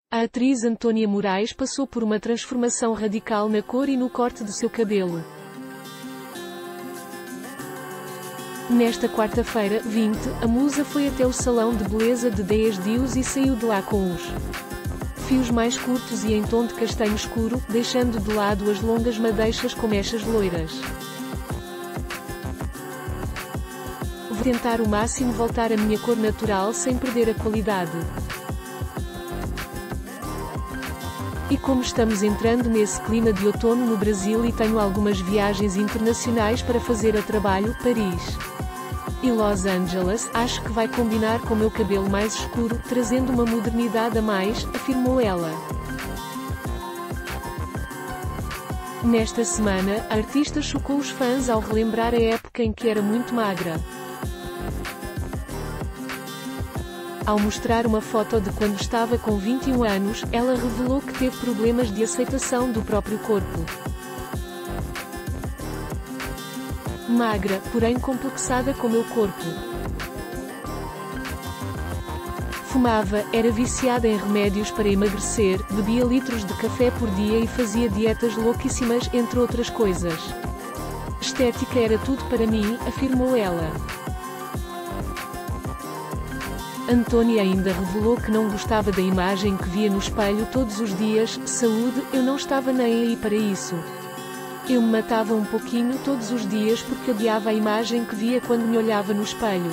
A atriz Antônia Moraes passou por uma transformação radical na cor e no corte do seu cabelo. Nesta quarta-feira, 20, a musa foi até o salão de beleza de 10 Dias e saiu de lá com os fios mais curtos e em tom de castanho escuro, deixando de lado as longas madeixas com mechas loiras. Vou tentar o máximo voltar à minha cor natural sem perder a qualidade. E como estamos entrando nesse clima de outono no Brasil e tenho algumas viagens internacionais para fazer a trabalho, Paris e Los Angeles, acho que vai combinar com meu cabelo mais escuro, trazendo uma modernidade a mais, afirmou ela. Nesta semana, a artista chocou os fãs ao relembrar a época em que era muito magra. Ao mostrar uma foto de quando estava com 21 anos, ela revelou que teve problemas de aceitação do próprio corpo. Magra, porém complexada com meu corpo. Fumava, era viciada em remédios para emagrecer, bebia litros de café por dia e fazia dietas louquíssimas, entre outras coisas. Estética era tudo para mim, afirmou ela. Antônia ainda revelou que não gostava da imagem que via no espelho todos os dias. Saúde, eu não estava nem aí para isso. Eu me matava um pouquinho todos os dias porque odiava a imagem que via quando me olhava no espelho.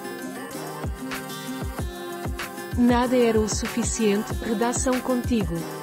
Nada era o suficiente. Redação contigo.